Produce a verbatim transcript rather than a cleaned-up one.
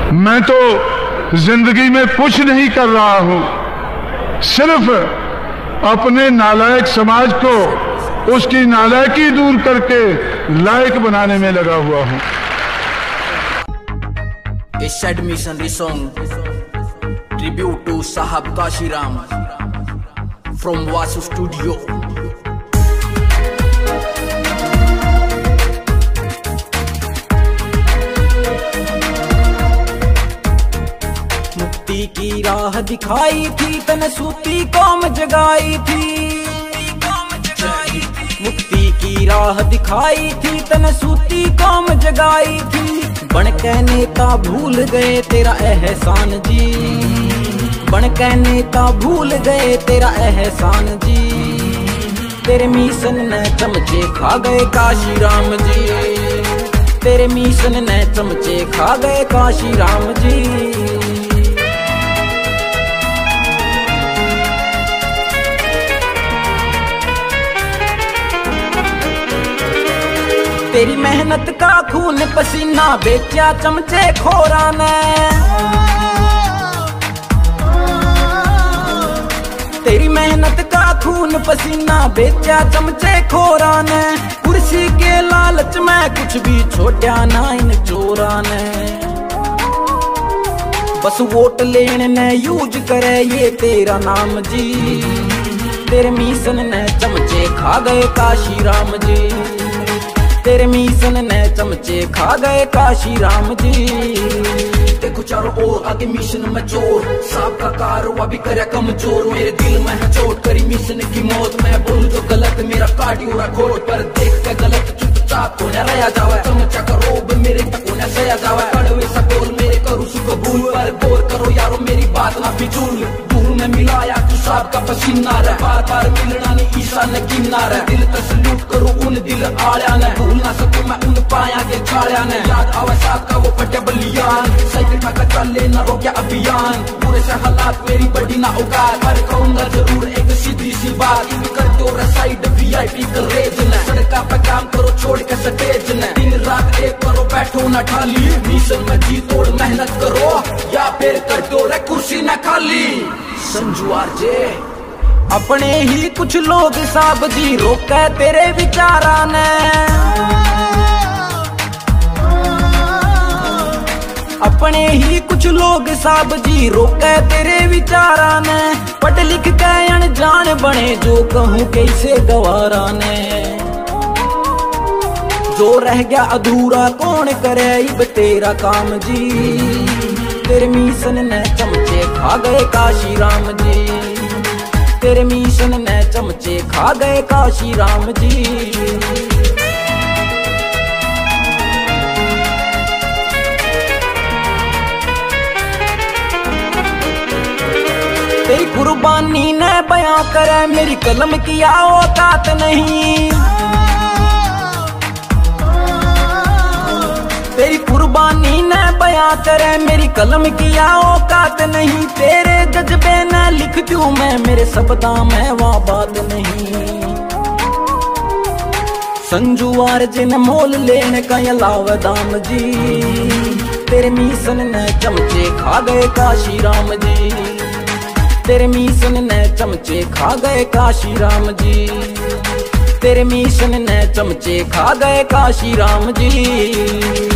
मैं तो जिंदगी में कुछ नहीं कर रहा हूं, सिर्फ अपने नालायक समाज को उसकी नालायकी दूर करके लायक बनाने में लगा हुआ हूं। इस एडमिशन सॉन्ग ट्रिब्यूट टू साहब काशीराम फ्रॉम वासु स्टूडियो। मुक्ति की राह दिखाई थी, तन सूती कौम जगाई थी। मुक्ति की राह दिखाई थी, तन सूती कौम जगाई थी। बन के नेता भूल गए तेरा एहसान जी, बन के नेता भूल गए तेरा एहसान जी। तेरे मिशन ने चमचे खा गए काशीराम जी, तेरे मिशन ने चमचे खा गए काशीराम जी। तेरी मेहनत का खून पसीना बेचा चमचे खोरा ने, तेरी मेहनत का खून पसीना बेचा चमचे खोरा ने। कुर्सी के लालच में कुछ भी छोड़ा ना इन चोरा ने, बस वोट लेने ने यूज करे ये तेरा नाम जी। तेरे मिशन ने चमचे खा गए काशीराम जी, तेरे मिशन ने चमचे खा गए काशीराम जी। देखो चारों ओर आगे मिशन में चोर, साहब का कारवा भी करे कमजोर। मेरे दिल में है चोट करी मिशन की मौत, मैं बोलूं जो गलत मेरा काटियो रखोट। पर देख के गलत चुपचाप होने रहा जावे, चमचा का रोब मेरे तक होने सया जावे। कड़वे सा बोल मेरे करूं सुख भूल, पर गौर करो यारो मेरी बात ना फिजूल। दूर में मिलाया तू साहब का पसीना रे, बार बार मिलना नहीं ईसा ने गिनना रे। दिल तसल्लुट करो उन दिल आया ने, भूल ना सकूं मैं उन पाया के छाया ने। याद आवे साहब का वो फटे बलियान, साइकिल का चले न रोकिया अभियान। पूरे से हालात मेरी बड़ी ना औकात, पर कहूंगा जरूर एक सीधी सी बात। कर दो साइड वीआईपी करेज ने, सड़का पे काम करो छोड़ के स्टेज ने। दिन रात एक करो बैठो ना ठाली, मिशन में जी तोड़ मेहनत करो या फिर कर दो रे कुर्सी न खाली। संजू आरजे अपने ही कुछ लोग साहब जी रोके तेरे विचारा ने, अपने ही कुछ लोग साहब जी रोके तेरे विचारा ने। पढ़ लिख के अनजान बने जो कहूँ कैसे गवारा ने, जो रह गया अधूरा कौन करे अब तेरा काम जी। तेरे मिशन ने चमचे खा गए काशीराम जी, तेरे मिशन ने चमचे खा गए काशीराम जी। तेरी कुर्बानी ने बयां करे मेरी कलम की औकात नहीं, तेरी कुर्बानी ने बयां करे मेरी कलम की औकात नहीं। तेरे जज्बे ने लिख दूं मैं मेरे शब्दा में वह बात नहीं। संजू आरजे ने मोल लेने का ये लाव दाम जी, तेरे मिशन ने चमचे खा गए काशीराम जी, तेरे मिशन ने चमचे खा गए काशीराम जी, तेरे मिशन ने चमचे खा गए काशीराम जी।